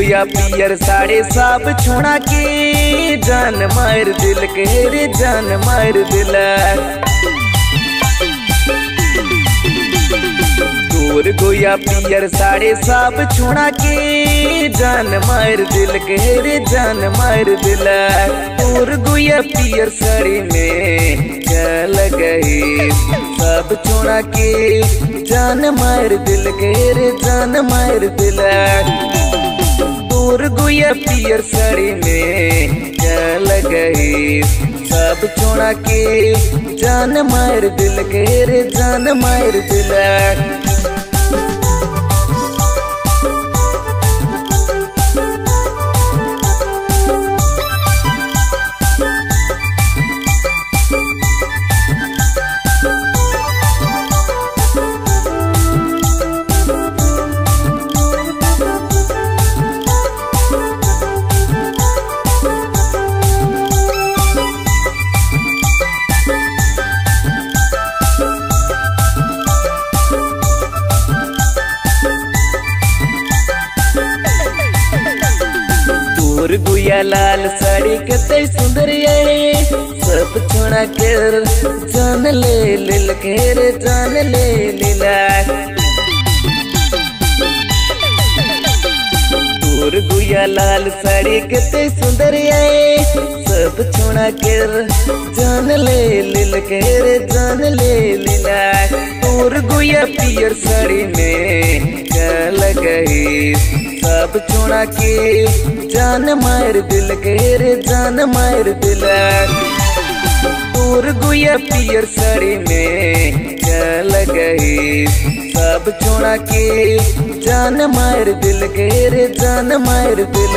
गुया पियर साड़े सब छोड़ा के जान मार दिल के रे जान मार दिल। दूर गुया पियर साड़े सब छोड़ा के जान मार दिल के रे जान मार दिल। दूर गुया पियर साड़ी में चल गई सब छोड़ा के जान मार दिल के रे जान मार दिल। दूर गुया पियर साड़ी में चल गई सब छोड़ा के जान मार दिल के रे जान मार दिल। दूर गुया लाल साड़ी कते सुंदर ये सब छोड़ा कर जान ले लिल के रे जान ले लीला। दूर गुया लाल साड़ी कते सुंदर ये सब छोड़ा कर जान ले लिल के रे जान ले लीला। दूर गुया पियर साड़ी में चल गई सब छोड़ा के जान मार दिल के रे जान मार दिल। दूर गुया पियर साड़ी में चल गई सब छोड़ा के जान मार दिल के रे जान मार दिल।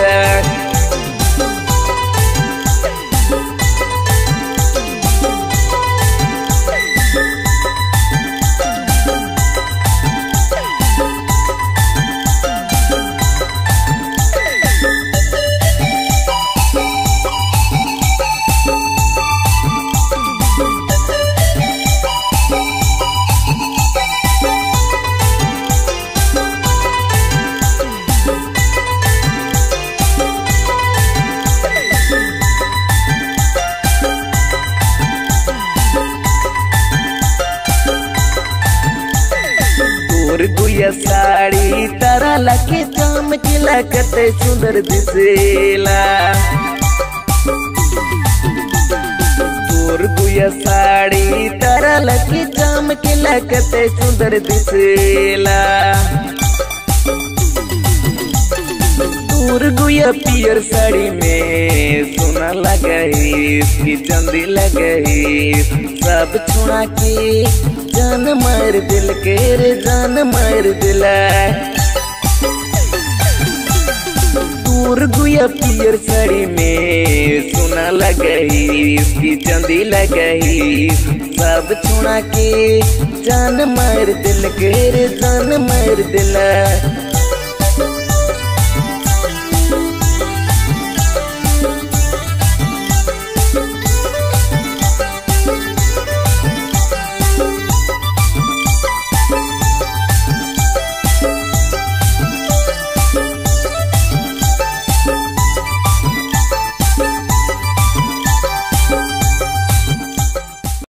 दूर गुया साड़ी तारा लके चमकीला कते सुंदर दिसेला। दूर गुया साड़ी तारा लके चमकीला कते सुंदर दिसेला। दूर गुया पियर साड़ी में सोना लगई की चांदी लगई सब छोड़ा के जान मार दिल के रे जान मार दिल। दूर गुया पियर साड़ी में सोना लगई की चांदी लगई सब छोड़ा के जान मार दिल के रे जान मार दिल।